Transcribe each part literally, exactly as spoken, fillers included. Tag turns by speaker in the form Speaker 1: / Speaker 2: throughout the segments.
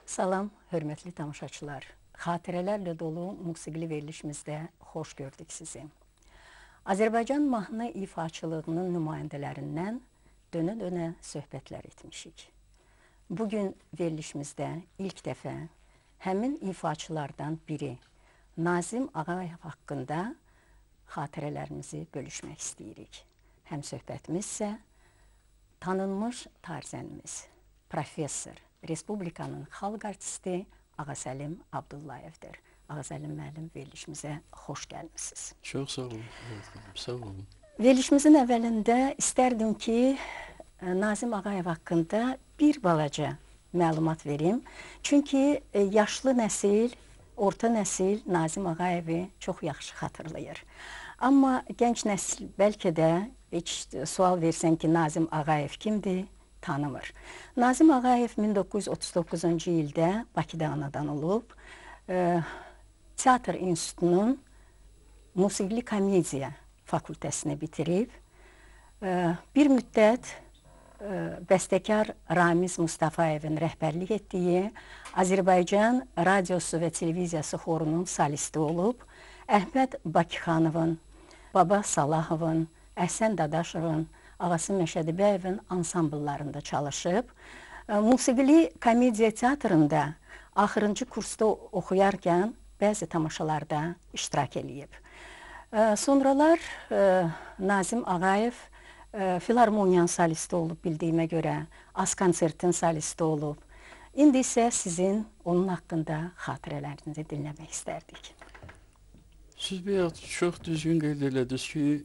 Speaker 1: Salam, hörmətli tamaşaçılar. Xatirələrlə dolu musiqili verilişimizdə xoş gördük sizi. Azərbaycan mahnı ifaçılığının nümayəndələrindən dönə-dönə söhbətlər etmişik. Bugün verilişimizdə ilk dəfə həmin ifaçılardan biri Nazim Ağayev haqqında xatirələrimizi bölüşmək istəyirik. Həm söhbətimiz isə tanınmış tarzənimiz, professor, Respublikanın xalq artisti Ağasəlim Abdullayevdir. Ağasəlim müəllim, verilişimizə xoş gəlmişsiniz.
Speaker 2: Çox sağ olun, sağ olun.
Speaker 1: Verilişimizin əvvəlində istərdim ki, Nazim Ağayev haqqında bir balaca məlumat verim. Çünki yaşlı nəsil, orta nəsil Nazim Ağayevi çox yaxşı xatırlayır. Amma gənc nəsil bəlkə də heç sual versən ki, Nazim Ağayev kimdir? Tanımır. Nazim Ağayev min doqquz yüz otuz doqquzuncu ildə Bakıda anadan olub, e, Teatr İnstitutunun musiqili komediya fakültəsini bitirib, e, bir müddət e, bəstəkar Ramiz Mustafayevin rəhbərlik etdiyi Azərbaycan radiosu və televiziyası xorunun solisti olub, Əhməd Bakıxanovun, Baba Salahovun, Əhsən Dadaşovun, Ağası Məşədibəyevin ansambllarında çalışıb. Musiqili komediya teatrında axırıncı kursda oxuyarkən bəzi tamaşalarda iştirak eləyib. Sonralar Nazim Ağayev filarmoniyanın solisti olub bildiyimə görə, az konsertin solisti olub. İndi isə sizin onun haqqında xatirələrinizi dinləmək istərdik.
Speaker 2: Siz bir çox düzgün qeyd elədiniz ki,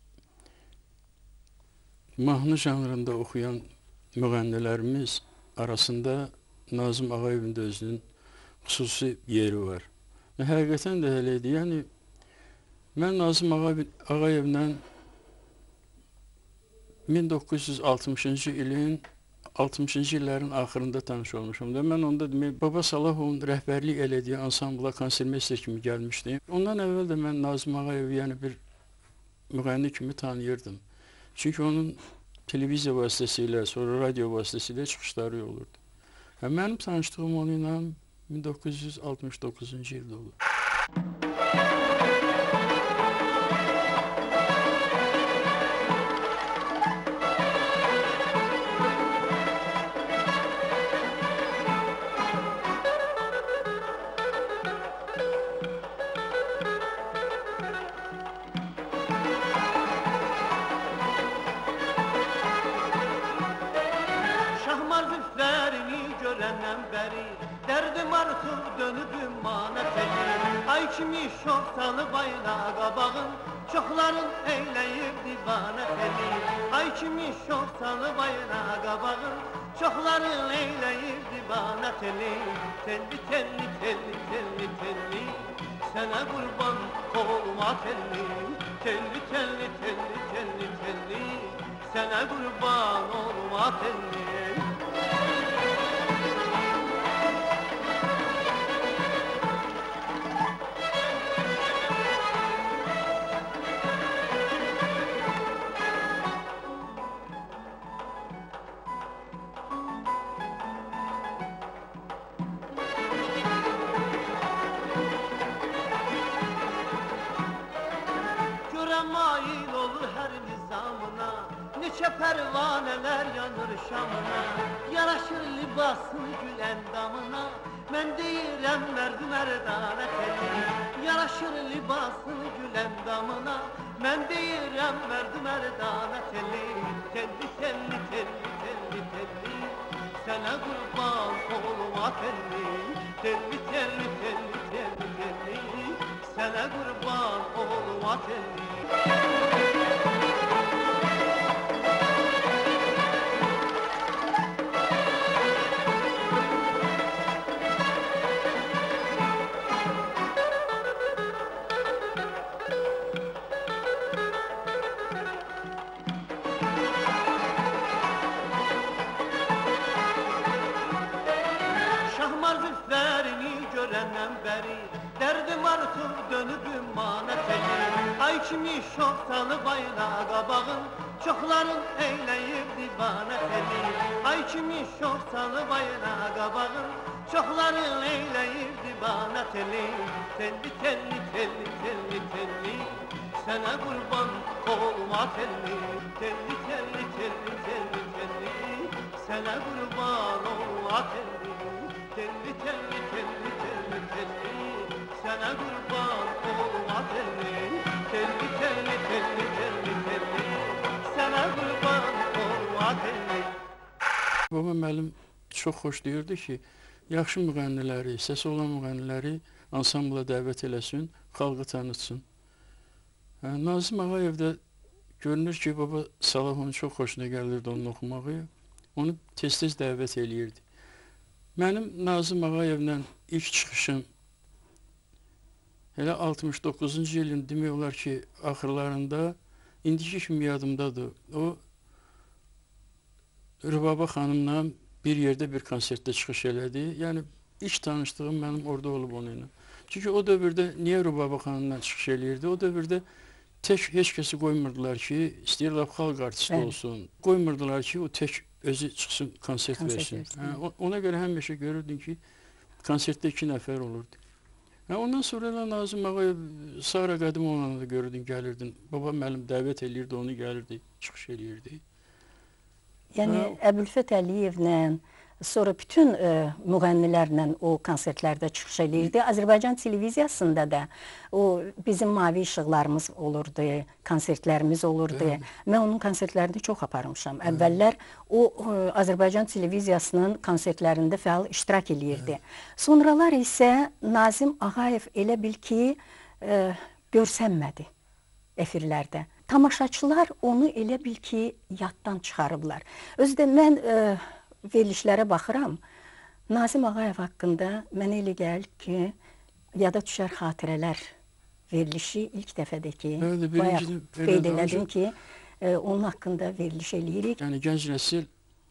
Speaker 2: mahnı janrında oxuyan müğənnilərimiz arasında Nazim Ağayevin də özünün xüsusi yeri var. Həqiqətən də elə idi. Yəni, mən Nazim Ağayevlə min doqquz yüz altmışıncı ilin altmışıncı illərin axırında tanış olmuşum. Mən onda demək, Baba Salahovun rəhbərlik elədiyi ansambla konsermester kimi gəlmişdim. Ondan əvvəl də mən Nazim Ağayevi yəni bir müğənni kimi tanıyırdım. Çünki onun televiziya vasitəsilə, sonra radio vasitəsilə çıxışları olurdu. Və mənim tanışdığım onunla min doqquz yüz altmış doqquzuncu ildə oldu.
Speaker 3: Kimi şok salı bayrağı qabağın, çoxların eyləyib divanə feli. Ay kimi şok salı bayrağı qabağın, çoxların eyləyib divanə feli. Telli, telli, telli, telli, telli, sənə qurban olma telli. Telli, telli, telli, telli, telli, sənə qurban olma telli. Neçə pərvanələr yanır şamına, yaraşır libasın gül əndamına. Mən deyirəm mərd mərdanə telli, yaraşır libasın gül əndamına. Mən deyirəm mərd mərdanə telli. Telli, telli, telli, telli, telli, sənə qurban olma telli. Telli, telli, telli, telli, telli, sənə qurban olma telli. Dərdim artıq dönüb ümmanə teli. Ay kimi şox salıb ayına qabağın, çoxların eyləyib divanə teli. Ay kimi şox salıb ayına qabağın, çoxların eyləyib divanə teli. Telli, telli, telli, telli, telli, sənə qurban olma telli. Telli, telli, telli, telli, telli, sənə qurban olma telli. Telli, telli, telli, telli, telli, sənə qurban olma telli. Telli, telli, telli, telli, telli, sənə qurban olma telli.
Speaker 2: Babam müəllim çox xoşlayırdı ki, yaxşı müğənniləri, səsi olan müğənniləri ansambla dəvət eləsin, xalqı tanıtsın. Hə, Nazim Ağayev də görünür ki, baba Salahın çox xoşuna gəlirdi onun oxumağı, onu tez-tez dəvət eləyirdi. Mənim Nazim Ağayevlə ilk çıxışım elə altmış doqquzuncu ilin demək olar ki, axırlarında, indiki kimi yadımdadır. O, Rübaba xanımla bir yerdə bir konsertdə çıxış elədi. Yəni, ilk tanışdığım mənim orada olub onunla. Çünki o dövrdə niyə Rübaba xanımla çıxış eləyirdi? O dövrdə tək heç kəsi qoymurdular ki, istəyirlər xalq artisti
Speaker 1: Bəli.
Speaker 2: olsun. Qoymurdular ki, o tək özü çıxsın, konsert,
Speaker 1: Konsert
Speaker 2: versin.
Speaker 1: versin.
Speaker 2: Hə, ona görə həmişə görürdün ki, konsertdə iki nəfər olurdu. Hə, ondan sonra da Nazim Ağayev, Sara Qədimoğlu'na da görürdün, gəlirdin. Baba müəllim dəvət eləyirdi, onu gəlirdi, çıxış eləyirdi.
Speaker 1: Yəni
Speaker 2: Hə.
Speaker 1: Əbülfət Əliyevlə, sonra bütün ə, müğənnilərlə o konsertlərdə çıxış edirdi. Azərbaycan televiziyasında da o bizim mavi işıqlarımız olurdu, konsertlərimiz olurdu.
Speaker 2: Bəli.
Speaker 1: Mən onun konsertlərini çox aparmışam. Əvvəllər o ə, Azərbaycan televiziyasının konsertlərində fəal iştirak eləyirdi. Sonralar isə Nazim Ağayev elə bil ki, ə, görsənmədi efirlərdə. Tamaşaçılar onu elə bil ki, yaddan çıxarıblar. Özü də mən ə, verilişlərə baxıram. Nazim Ağayev haqqında mənə elə gəlib ki, yada düşər xatirələr verilişi ilk dəfədir ki,
Speaker 2: Bəli,
Speaker 1: bayaq
Speaker 2: birinci-
Speaker 1: qeyd
Speaker 2: elədi,
Speaker 1: elədim
Speaker 2: ancaq-
Speaker 1: ki, ə, onun haqqında veriliş eləyirik.
Speaker 2: Yəni gənc nəsil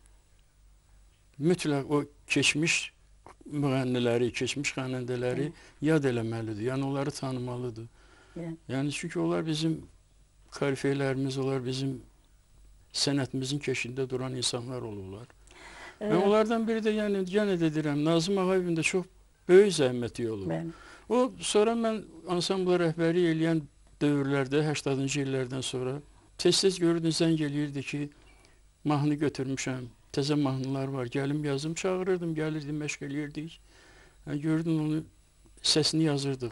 Speaker 2: mütləq o keçmiş müğənniləri, keçmiş xanəndələri yad eləməlidir. Yəni onları tanımalıdır.
Speaker 1: Yəni,
Speaker 2: Yəni çünki onlar bizim korifeylərimiz, onlar bizim sənətimizin keşiyində duran insanlar olurlar. Və onlardan biri də, yəni yenə də deyirəm, Nazim Ağayevin də çox böyük zəhməti olub.
Speaker 1: bəli.
Speaker 2: O, sonra mən ansambla rəhbəri eləyən dövrlərdə, səksəninci illərdən sonra tez-tez görürdün, zəng eləyirdi ki, mahnı götürmüşəm, təzə mahnılar var, gəlim yazım, çağırırdım, gəlirdim, məşq eləyirdik. Yəni, gördün onu, səsini yazırdıq.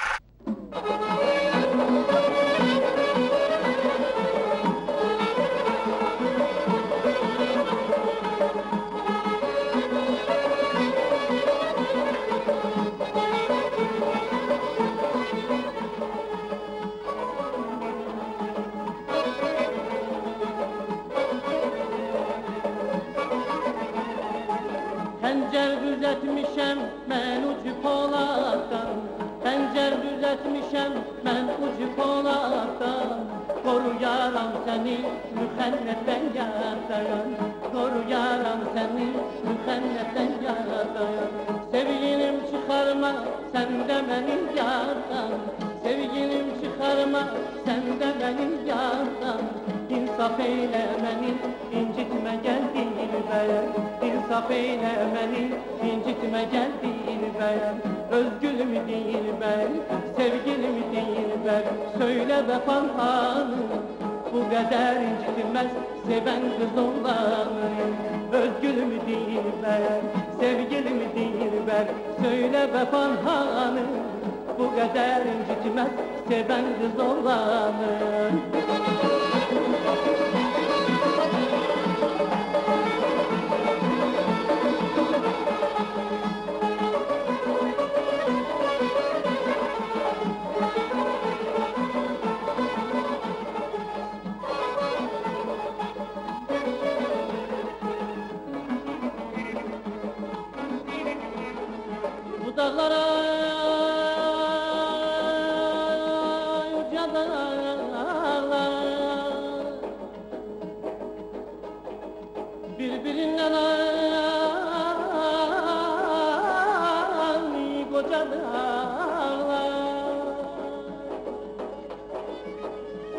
Speaker 3: Pəncər düzətmişəm mən ucu poladdan, pəncər düzətmişəm mən ucu poladdan. Qoruyaram səni müxənnətdən yaradayan, qoruyaram səni müxənnətdən yaradayan. Sevgilim çıxarma səndə mənim yardan, sevgilim çıxarma səndə mənim yardan. İnsaf eylə məni, incitmə gəl dilbər, İnsaf eylə məni, incitmə gəl dilbər. Özgülüm dilbər, sevgilim dilbər, söylə vəfan hanım, bu qədər incitməz sevən qız olanı. Özgülüm dilbər, sevgilim dilbər, söylə vəfan hanım, bu qədər incitməz sevən qız olanı. Bu dağlara uca dağlara birbirinden ani koca dağlar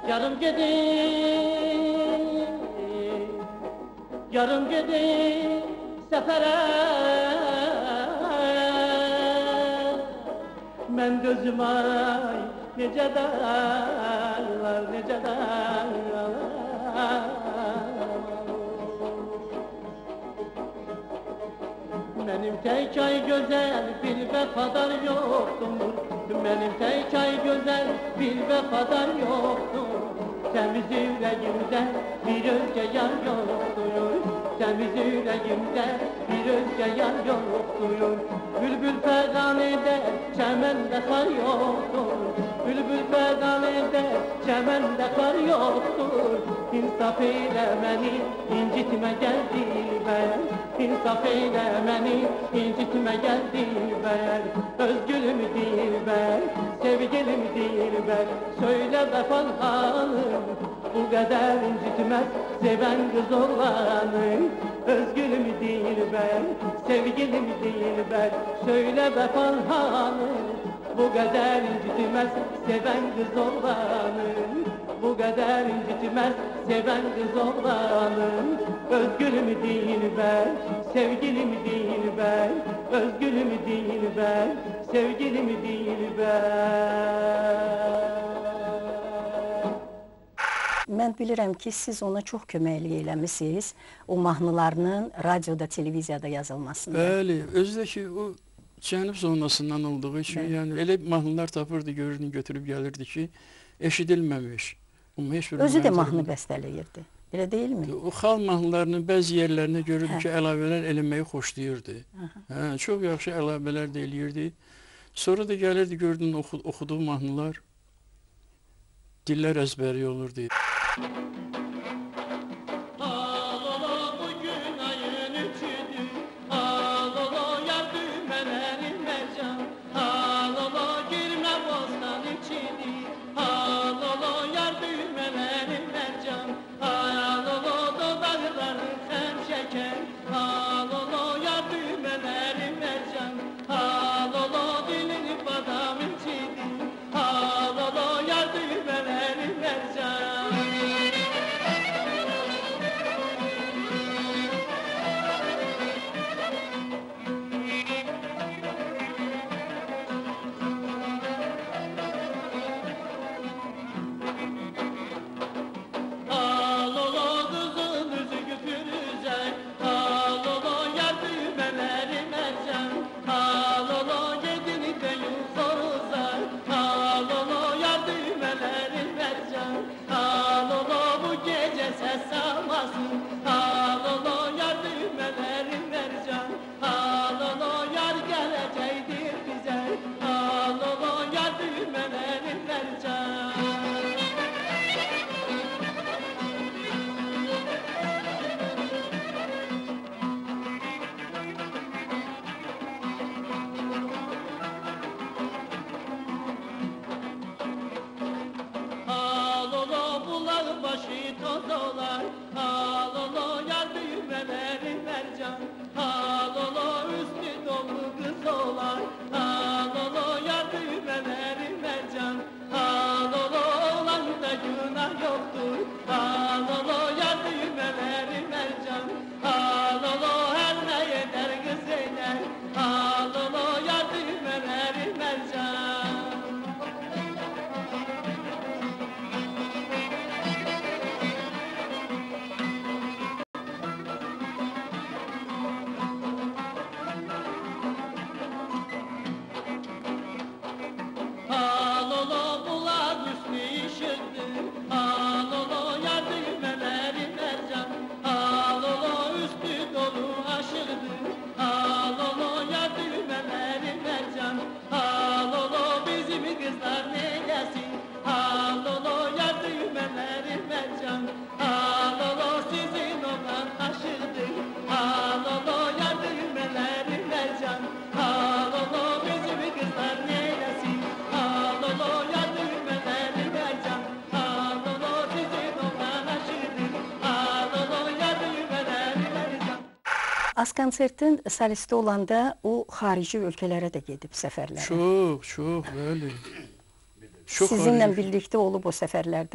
Speaker 3: Yarım gedim, yarım gedim sefere. Men gözüm ay nece dağlar, nece dağlar. Benim tek ay güzel bir vefadar yoktur. Benim tek ay güzel bir vefadar yoktur. Temiz yüreğimde bir özge yar yoktur. Temiz yüreğimde bir özge yar yoktur. Bülbül pervanede çemende kar yoktur. Bülbül pervanede çemende kar yoktur. İnsaf eyle beni, incitme gel dilber. İnsaf eyle beni, incitme gel dilber. Özgürüm dilber, sevgilim dilber. Söyle vefal hanım, bu kadar incitmez seven kız olanı. Özgürüm dilber, sevgilim dilber. Söyle vefal hanım, bu kadar incitmez seven kız olanı. Bu kadar incitmez seven kız olanım. Özgürüm dilber, sevgilim dilber. Özgürüm dilber, sevgilim dilber.
Speaker 1: Mən bilirəm ki, siz ona çox köməklik eləmişsiniz, o mahnılarının radioda, televiziyada yazılmasında.
Speaker 2: Bəli, özü də ki, o cənub zonasından olduğu üçün,
Speaker 1: Bəli.
Speaker 2: yəni elə mahnılar tapırdı, görürdü, götürüb gəlirdi ki, eşidilməmiş.
Speaker 1: Özü də mahnı bəstələyirdi, elə deyilmi?
Speaker 2: O xalq mahnılarının bəzi yerlərinə görürdü ki, əlavələr eləməyi xoşlayırdı. Hə, çox yaxşı əlavələr də eləyirdi. Sonra da gəlirdi, gördün, oxu, oxuduğu mahnılar dillər əzbəri olurdu.
Speaker 1: Azkonsertin solisti olanda o xarici ölkələrə də gedib səfərlərə.
Speaker 2: Çox, çox, bəli. Çox
Speaker 1: Sizinlə
Speaker 2: xarici.
Speaker 1: birlikdə olub o səfərlərdə?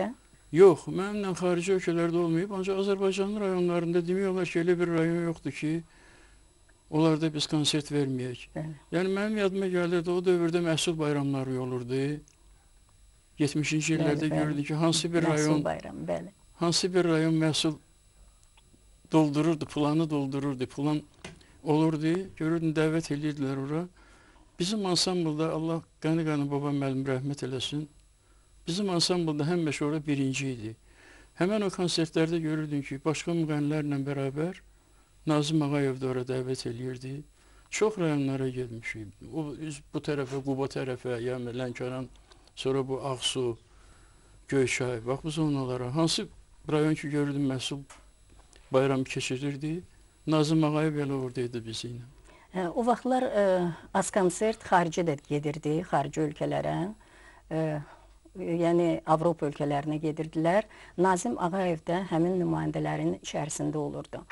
Speaker 2: Yox, mənimlə xarici ölkələrdə olmayıb, ancaq Azərbaycanın rayonlarında demək olar ki, elə bir rayon yoxdur ki, onlarda biz konsert verməyək.
Speaker 1: Bəli.
Speaker 2: Yəni mənim yadıma gəlirdi, o dövrdə məhsul bayramları olurdu. yetmişinci illərdə görürdük ki, hansı bir
Speaker 1: məhsul
Speaker 2: rayon
Speaker 1: bayramı, bəli.
Speaker 2: hansı bir rayon məhsul doldururdu, planı doldururdu, plan olurdu, görürdün, dəvət edirdilər ora. Bizim ansamblda, Allah qanı-qanı babam müəllim rəhmət eləsin, bizim ansamblda həmişə ora birinci idi. Həmən o konsertlərdə görürdün ki, başqa müğənnilərlə bərabər Nazım Ağayev də ora dəvət eləyirdi. Çox rayonlara gelmişik. O, bu tərəfə, Quba tərəfə, yəni Lənkəran, sonra bu Ağsu, Göyçay, bax biz onlara hansı rayon ki görürdüm məhsul bayramı keçirirdi, Nazım Ağayev elə oradaydı bizimlə.
Speaker 1: Hə, o vaxtlar ə, az konsert xaricə də gedirdi, xarici ölkələrə. Ə, yəni Avropa ölkələrinə gedirdilər. Nazim Ağayev də həmin nümayəndələrin içərisində olurdu.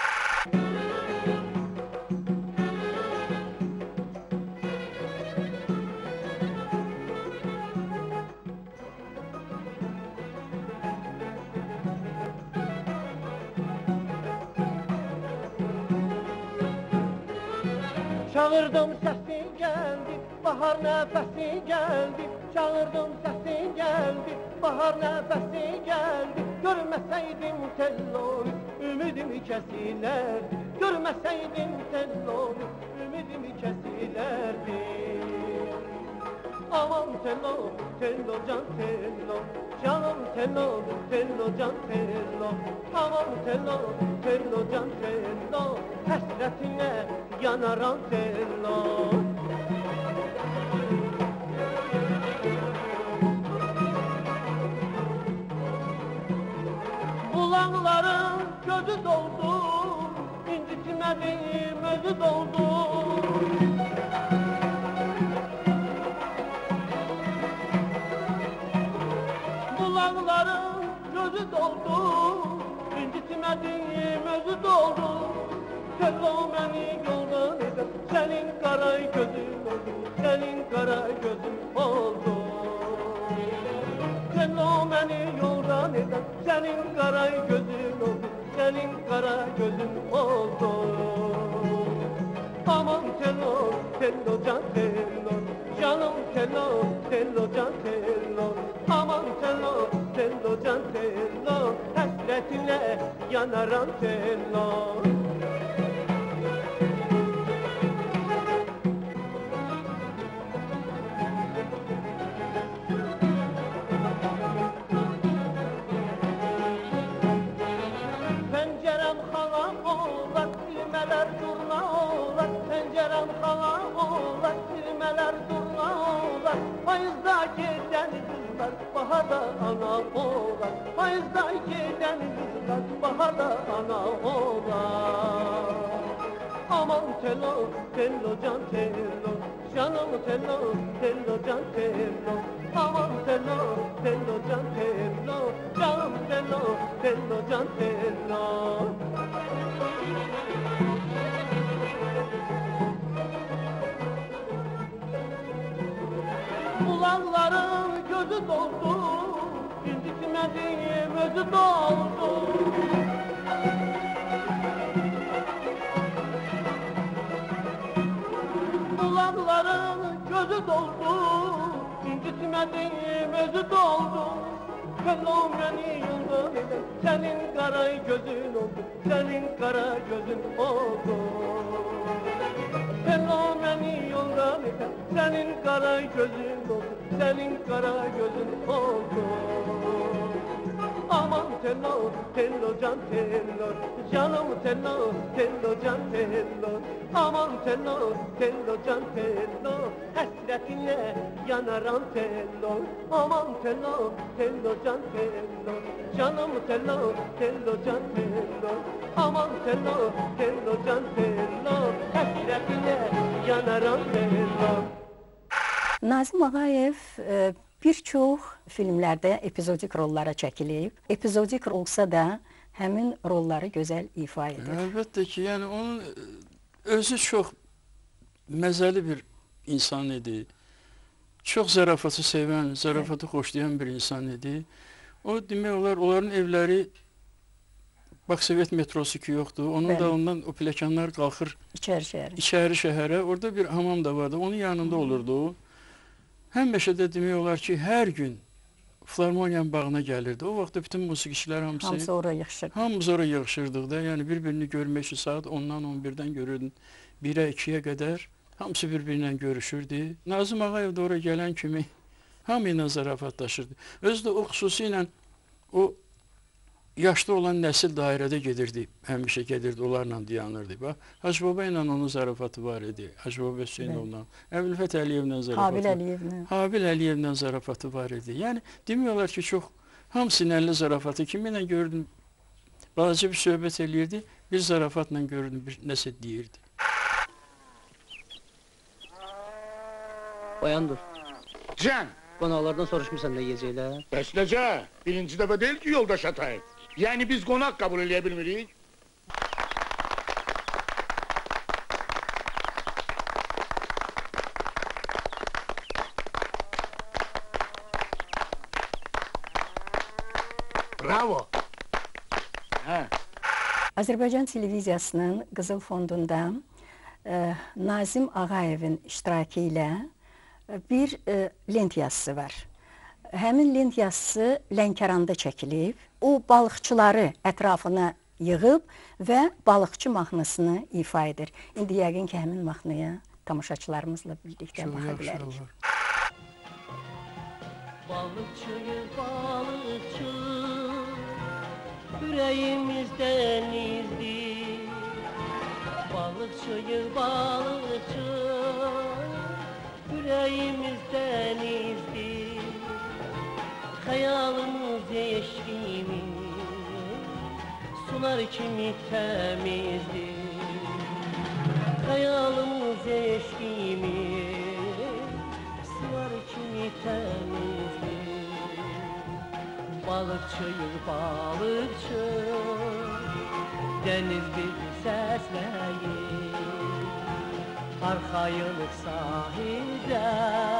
Speaker 3: Çağırdım səsin gəldi, bahar nəfəsi gəldi. Çağırdım səsin gəldi, bahar nəfəsi gəldi. Görməsəydim telloy, ümidimi kəsilərdi. Görməsəydim telloy, ümidimi kəsilərdi. Aman tello, tello can tello, canım tello, tello can tello. Aman tello, tello can tello, həsrətinə yanaram tello. Bulaqların gözü doldu, incitmədim özü doldu. Bulaqların gözü doldu, incitmədim özü doldu. Tello məni yoldan edən, sənin qara gözün oldu, sənin qara gözün oldu. Tello məni yoldan edən, sənin qara gözün oldu, sənin qara gözün oldu. Aman tello, tello can tello, canım tello, tello can tello. Aman tello, tello can tello, həsrətinlə yanaram tello. Baharda ana oğlan, payızda giden kızlar, baharda ana oğlan. Aman tello, tello can tello, canım tello, tello can tello. Aman tello, tello can tello, canım tello, tello can tello. Bulaqların gözü doldu, incitmədim özü doldu. Bulaqların gözü doldu, incitmədim özü doldu. Tello məni yoldan edən, sənin qara gözün oldu, sənin qara gözün oldu. Tello məni yoldan edən, sənin qara gözün oldu, sənin qara gözün oldu. Aman tello, tello can tello, canım tello, tello can tello. Aman tello, tello can tello, həsrətinlə yanaram tello. Aman tello, tello can tello, canım tello, tello can tello. Aman tello, tello can tello, həsrətinlə yanaram tello.
Speaker 1: Nazim Ağayev e, bir çox filmlərdə epizodik rollara çəkilib. Epizodik olsa da həmin rolları gözəl ifa edir.
Speaker 2: Əlbəttə ki, yəni onun özü çox məzəli bir insan idi. Çox zarafatı sevən, zarafatı xoşlayan bir insan idi. O demək olar, onların evləri Baksovet metrosu ki yoxdur. Onun
Speaker 1: Bəli.
Speaker 2: da ondan o pləkanlar qalxır
Speaker 1: İçəri şəhərə.
Speaker 2: içəri şəhərə. Orada bir hamam da vardı. Onun yanında olurdu o. Həmişə də demək olar ki, hər gün Filarmoniyanın bağına gəlirdi. O vaxtda bütün musiqiçilər hamısı,
Speaker 1: Hamısı ora yığışır.
Speaker 2: hamımız ora yığışırdıq da. Yəni bir-birini görmək üçün saat ondan on birdən görürdün. birə ikiyə qədər hamısı bir-birinlə görüşürdü. Nazım Ağayev də ora gələn kimi hamı ilə zarafatlaşırdı. Özü də o xüsusilə o yaşlı olan nəsil dairədə gedirdi. Həmişə gedirdi, onlarla dayanırdı. Bax, Hacı Baba ilə onun zarafatı var idi. Hacı Baba Hüseynovla, Əbülfət Əliyevlə zarafatı.
Speaker 1: Habil Əliyevlə.
Speaker 2: Habil Əliyevlə zarafatı var idi. Yəni demək olar ki, çox hamısı ilə zarafatı. Kiminlə gördüm, balaca bir söhbət eləyirdi, bir zarafatla gördüm, bir nəsə deyirdi.
Speaker 4: Bayan dur.
Speaker 5: Can,
Speaker 4: Qonaqlardan soruşmuşsan nə yeyəcəklər?
Speaker 5: bəs necə? Birinci dəfə deyil ki yoldaş atayıq. Yəni biz qonaq qəbul edə bilmirik. Bravo. Hə.
Speaker 1: Azərbaycan televiziyasının Qızıl Fondunda e, Nazim Ağayevin iştirakı ilə e, bir e, lent yazısı var. Həmin lent yazısı Lənkəranda çəkilib. O balıqçıları ətrafına yığıb və balıqçı mahnısını ifa edir. İndi yəqin ki, həmin mahnıya tamaşaçılarımızla birlikdə
Speaker 2: Çox
Speaker 1: baxa
Speaker 2: yaxşı
Speaker 1: bilərik.
Speaker 2: olar.
Speaker 3: Balıkçıyız balıkçı, yüreğimizden izdir. Balıkçıyız balıkçı, yüreğimizden izdir. Hayalımız eşkimiz, sular kimi temizdir. Hayalımız eşkimiz, sular kimi temizdir. Balıkçıyız balıkçı, deniz bizi səsləyir. Arxayınıq sahildə,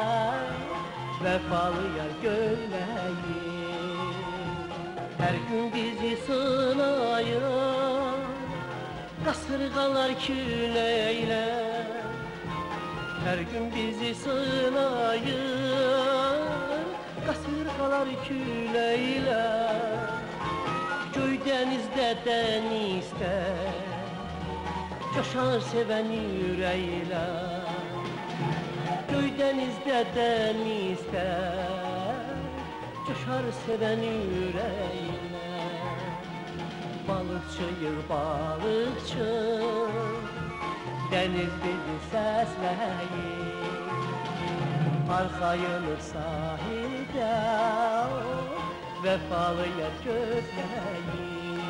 Speaker 3: vəfalı yar gözləyir. Hər gün bizi sınayır, qasırğalar küləklər. Hər gün bizi sınayır, qasırğalar küləklər. Göy dənizdə dənizdə, coşar sevən ürəklər. Göy dənizdə dənizdə, coşar sevən ürəklər. Balıqçıyıq balıqçı, dəniz bizi səsləyir. Arxayınıq sahildə, vəfalı yar gözləyir.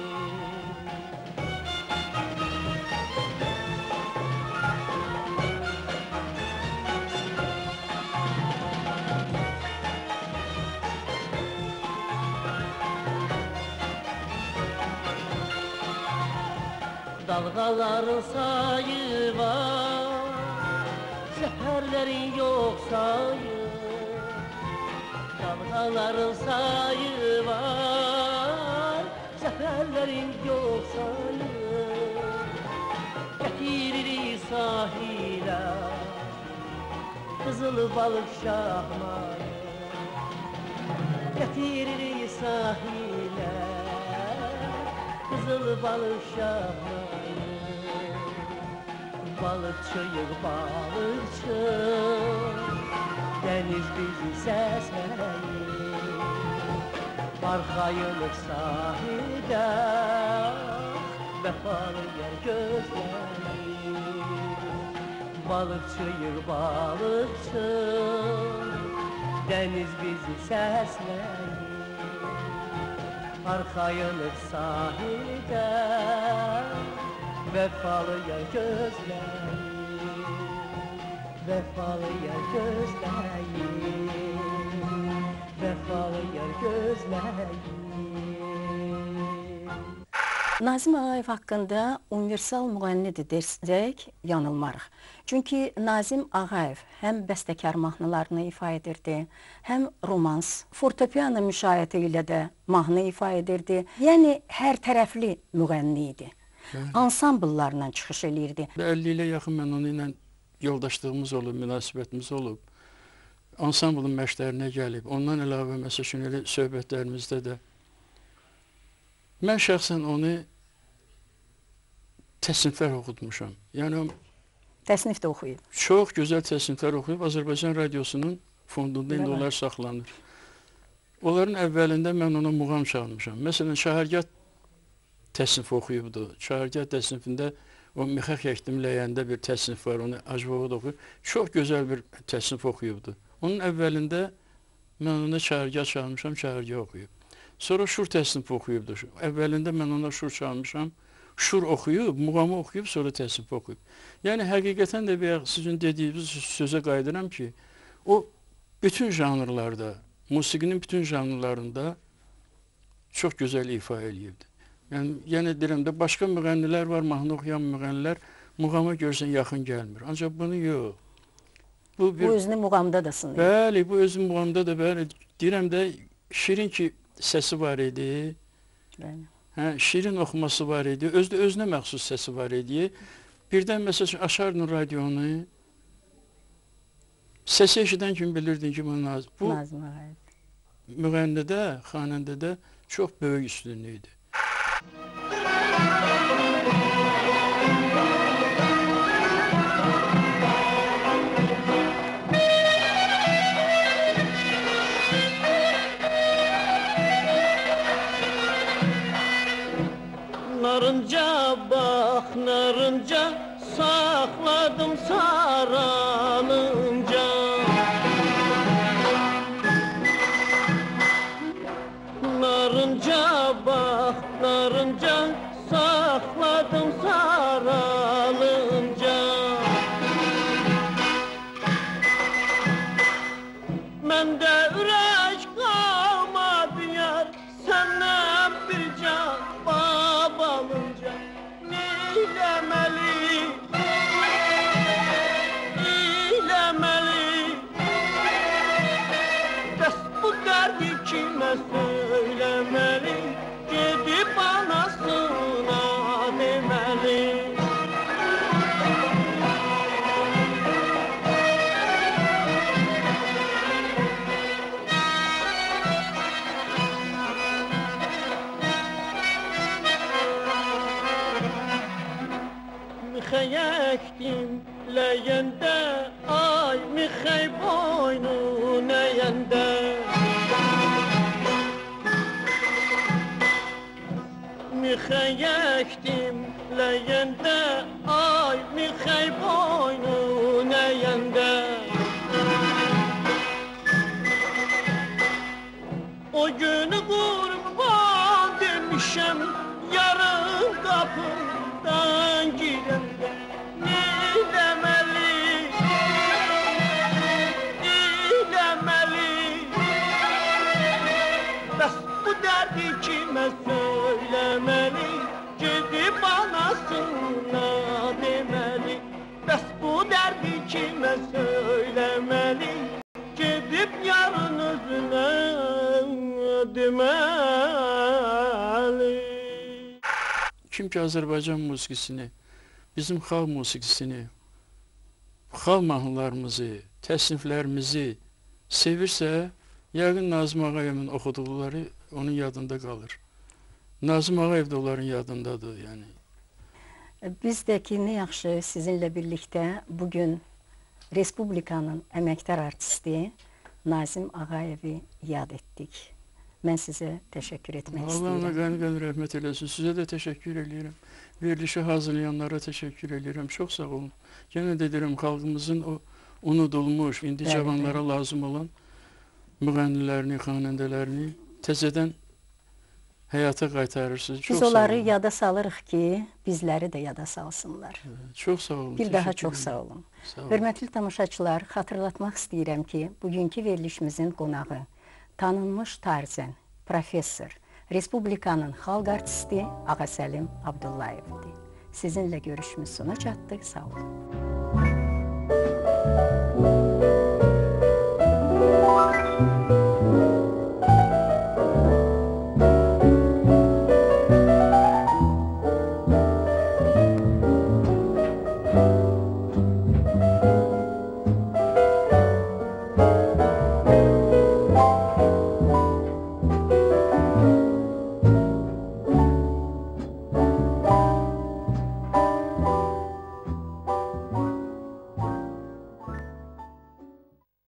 Speaker 3: Dalğaların sayı var, səfərlərin yox sayı. Dalğaların sayı var, səfərlərin yox sayı. Gətiririk sahilə, qızıl balıq şahmayı. Gətiririk sahilə, qızıl balıq şahmayı. Balıkçıyıq balıkçı, dəniz bizi səsləyir. Arxayınıq sahildə, vəfalı yer gözləyir. Balıkçıyıq balıkçı, dəniz bizi səsləyir. Arxayınıq sahildə, vəfalı yer gözləyir. Vəfalı yer gözləyir. Vəfalı yer gözləyir.
Speaker 1: Nazim Ağayev haqqında universal müğənnidir dersək, yanılmarıq. Çünki Nazim Ağayev həm bəstəkar mahnılarını ifa edirdi, həm romans, fortepiano müşayiəti ilə də mahnı ifa edirdi. Yəni, hər tərəfli müğənni idi. Ansambllarla çıxış eləyirdi.
Speaker 2: əlli ilə yaxın mən onu ilə yoldaşlığımız olub, münasibətimiz olub. Ansamblın məşqlərinə gəlib. Ondan əlavə, məsələn, elə söhbətlərimizdə də mən şəxsən onu təsniflər oxutmuşam. Yəni,
Speaker 1: Təsnif də oxuyub.
Speaker 2: çox gözəl təsniflər oxuyub. Azərbaycan radiosunun fondunda indi onlar saxlanır. Onların əvvəlində mən ona muğam çalmışam. Məsələn, Şəhərgah təsnif oxuyubdu. Şəhərgah təsnifində o Mixax Yəkdimləyəndə bir təsnif var, onu Acbaba da oxuyub. Çox gözəl bir təsnif oxuyubdu. Onun əvvəlində mən ona Şəhərgah çalmışam, Şəhərgah oxuyub. Sonra Şur təsnif oxuyubdu. Əvvəlində mən ona Şur çalmışam. Şur oxuyub, muğamı oxuyub, sonra təsnif oxuyub. Yəni, həqiqətən də bir sizin dediyiniz sözə qayıdıram ki, o bütün janrlarda, musiqinin bütün janrlarında çox gözəl ifa eləyibdi. Yəni, yenə deyirəm də, başqa müğənnilər var, mahnı oxuyan müğənnilər muğama görsən yaxın gəlmir. Ancaq bunu yox.
Speaker 1: Bu, bir... bu özünü muğamda da sınır.
Speaker 2: Bəli, bu özünü muğamda da, bəli. Deyirəm də, şirin ki, səsi var idi.
Speaker 1: Bəli.
Speaker 2: Hə, şirin oxuması var idi. Özdə özünə məxsus səsi var idi. Birdən, məsələn, açardın radionu, səsi eşidən kimi bilirdin ki, bu Nazim. Bu,
Speaker 1: Nazim Ağayev.
Speaker 2: Müğənnidə, xanəndədə çox böyük üstünlüyüdür.
Speaker 3: Narınca bak narınca sakladım saralınca. Narınca bak narınca sakladım saralınca. Mende ürək qalmadı yar senden bir can babalınca. Neyləməli, neyləməli, bəs bu dərdi kimə söyləməli, gedib anasına deməli. Mixəyəkdim ləyəndə, ay mixəy boynun əyəndə. Mixəyəkdim ləyəndə, ay mixəy boynun əyəndə. O günü qurban demişəm, yarın qapından girəndə. Neyləməli, neyləməli, bəs bu dərdi kimə söyləməli, gedib anasına deməli. Bəs bu dərdi kimə söyləməli, gedib yarın özünə deməli.
Speaker 2: Kim ki Azərbaycan musiqisini, bizim xalq musiqisini, xalq mahnılarımızı, təsniflərimizi sevirsə, yəqin Nazim Ağayevin oxuduqları onun yadında qalır. Nazim Ağayev də onların yadındadır, yəni.
Speaker 1: Biz də ki, nə yaxşı sizinlə birlikdə bugün Respublikanın əməkdar artisti Nazim Ağayevi yad etdik. Mən sizə təşəkkür etmək
Speaker 2: Allah
Speaker 1: istəyirəm.
Speaker 2: ona qəni-qəni rəhmət eləsin. Sizə də təşəkkür edirəm. Verilişi hazırlayanlara təşəkkür edirəm. Çox sağ olun. Yenə də deyirəm, xalqımızın o unudulmuş, indi
Speaker 1: Bəli,
Speaker 2: cavanlara lazım olan müğənnilərini, xanəndələrini təzədən həyata qaytarırsınız.
Speaker 1: Biz onları yada salırıq ki, bizləri də yada salsınlar.
Speaker 2: Çox sağ olun.
Speaker 1: Bir daha çox sağ olun.
Speaker 2: Sağ olun.
Speaker 1: Hörmətli tamaşaçılar, xatırlatmaq istəyirəm ki, bugünkü verilişimizin qonağı tanınmış tarzən, professor, Respublikanın xalq artisti Ağasəlim Abdullayevdir. Sizinlə görüşümüz sona çatdı. Sağ olun.